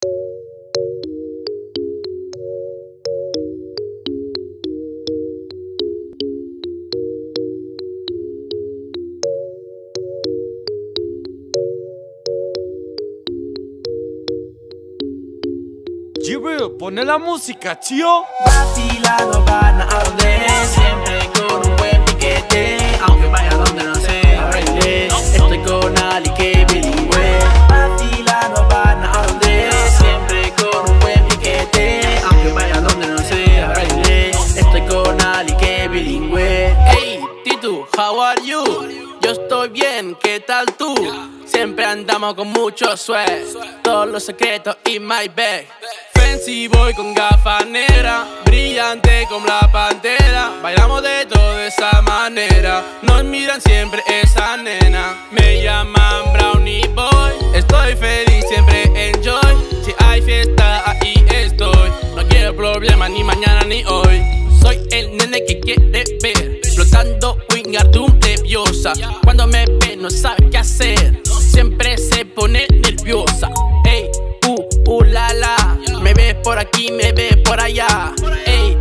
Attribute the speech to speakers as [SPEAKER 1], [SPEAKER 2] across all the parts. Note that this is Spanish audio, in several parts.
[SPEAKER 1] G-Real, pone la música, tío.
[SPEAKER 2] Vacilando van a arder, siempre con un buen piquete. Aunque vaya donde no sé, arreglé. Estoy con Ali que bilingüe. Vacilando van a arder, siempre con un buen piquete. Aunque vaya donde no sé, arreglé. Estoy con Ali que bilingüe. Hey, Titu, how are you? Yo estoy bien, ¿qué tal tú? Siempre andamos con mucho swag, todos los secretos in my bag. Fancy boy con gafas negras, brillante como la pantera. Bailamos de toda esa manera, nos miran siempre esa nena. Me llaman Brownie Boy, estoy feliz, siempre enjoy. Si hay fiesta, ahí estoy. No quiero problemas ni mañana ni hoy. Soy el nene que quiere ver, flotando Wingardium Leviosa. Cuando me ve no sabe qué hacer, siempre se pone nerviosa. Ey, la la, me ves por aquí, me ves por allá. Ey,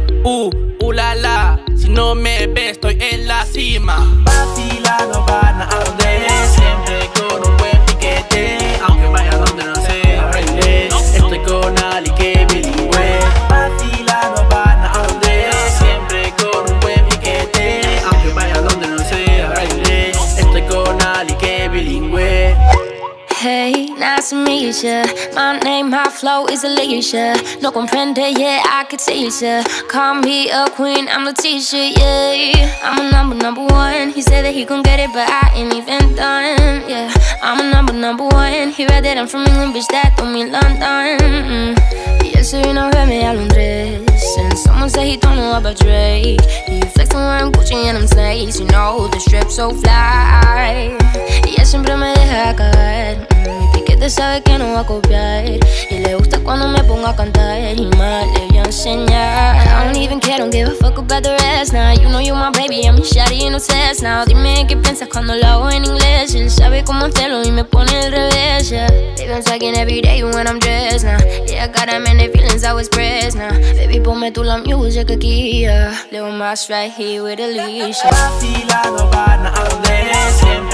[SPEAKER 2] la la, si no me ves estoy en la cima. Vacilando van a arder, siempre con un buen piquete. Aunque vaya donde no sé, arreglé. Estoy con Ali que bilingüe. Vacilando van a arder, siempre con un buen piquete. Aunque vaya donde no sé, arreglé. Estoy con Ali que bilingüe.
[SPEAKER 3] Hey, nice to meet ya. My name, my flow is Alicia. No comprende, yeah, I could teach ya. Call me a queen, I'm the teacher, yeah. I'm a number one. He said that he gon' get it, but I ain't even done, yeah. I'm a number one. He read that I'm from England, bitch, that don't mean London. Y él se vino a verme a Londres, and someone said he don't know about Drake. He flexing wearing Gucci and I'm slaves, you know, the strip so fly. Y él siempre me deja caer. Mi piquete sabe que no va a copiar, y le gusta cuando me pongo a cantar, y más le voy a enseñar. I don't even care, don't give a fuck about the rest now. You know you my baby, I'm your shawty, no test now. Dime qué piensas cuando lo hago en inglés. Él sabe cómo hacerlo y me pone al revés, yeah. Baby, I'm talking every day when I'm dressed now. Yeah, I got that many feelings I was pressed now. Baby, ponme tú la music aquí, yeah. Little Mouse right here with Alicia. Vacilando van a arder, siempre